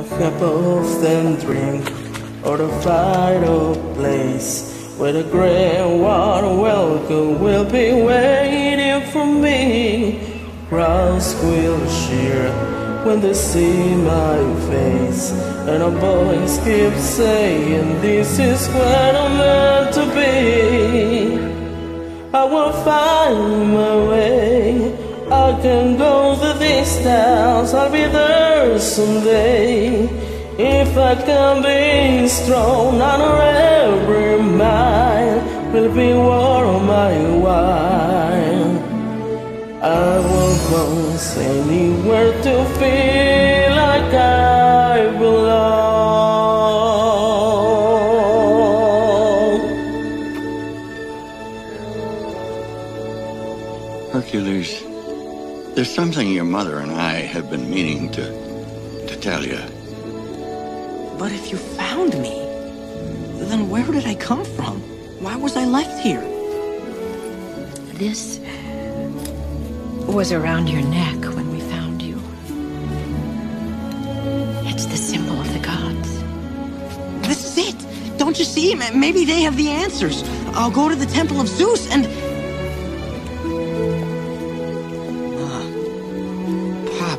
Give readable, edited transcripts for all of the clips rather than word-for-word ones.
cup of then drink, or the vital place where the grand water welcome will be waiting for me. Crowds will cheer when they see my face, and our boys keep saying this is where I'm meant to be. I will find my way, I can go the distance, I'll be there someday. If I can be strong, I know every mile will be worth my while. I won't go anywhere to feel like I belong. Hercules, there's something your mother and I have been meaning to tell you. But if you found me, then where did I come from? Why was I left here? This was around your neck when we found you. It's the symbol of the gods. This is it! Don't you see? Maybe they have the answers. I'll go to the Temple of Zeus and... Pop,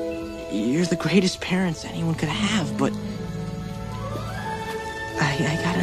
you're the greatest parents anyone could have, but... I gotta